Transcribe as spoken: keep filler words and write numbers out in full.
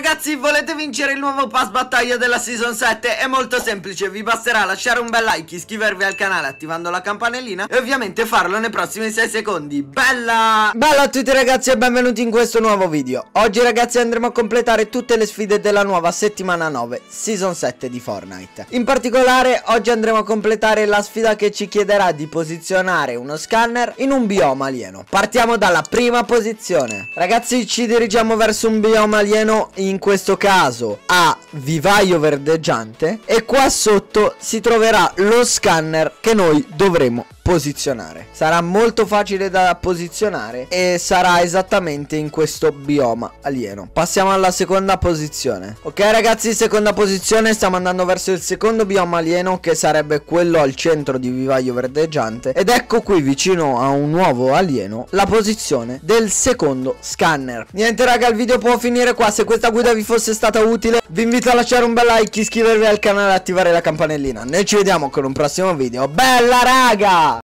ragazzi, volete vincere il nuovo pass battaglia della season sette? È molto semplice, vi basterà lasciare un bel like, iscrivervi al canale attivando la campanellina e ovviamente farlo nei prossimi sei secondi. Bella! Bella a tutti ragazzi e benvenuti in questo nuovo video. Oggi ragazzi andremo a completare tutte le sfide della nuova settimana nove season sette di Fortnite. In particolare oggi andremo a completare la sfida che ci chiederà di posizionare uno scanner in un bioma alieno. Partiamo dalla prima posizione. Ragazzi, ci dirigiamo verso un bioma alieno, in questo caso a vivaio verdeggiante, e qua sotto si troverà lo scanner che noi dovremo posizionare. Sarà molto facile da posizionare e sarà esattamente in questo bioma alieno. Passiamo alla seconda posizione. Ok ragazzi, seconda posizione, stiamo andando verso il secondo bioma alieno, che sarebbe quello al centro di vivaio verdeggiante, ed ecco qui vicino a un nuovo alieno la posizione del secondo scanner. Niente raga, il video può finire qua. Se questa guida vi fosse stata utile vi invito a lasciare un bel like, iscrivervi al canale e attivare la campanellina. Noi ci vediamo con un prossimo video. Bella raga!